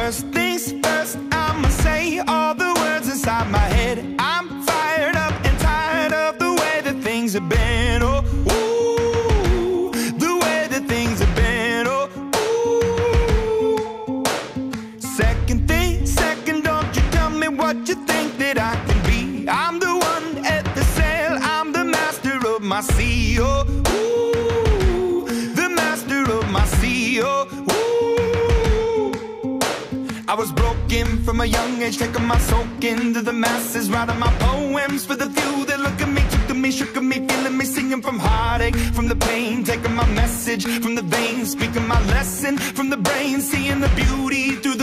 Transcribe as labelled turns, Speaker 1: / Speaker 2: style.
Speaker 1: First things first, I'ma say all the words inside my head. I'm fired up and tired of the way that things have been. Oh, ooh, the way that things have been. Oh, ooh. Second thing, second, don't you tell me what you think that I can be. I'm the one at the sail, I'm the master of my sea. Oh, ooh, the master of my sea. Oh, ooh. I was broken from a young age, taking my soak into the masses, writing my poems for the few that look at me, took to me, shook at me, feeling me, singing from heartache, from the pain, taking my message from the veins, speaking my lesson from the brain, seeing the beauty through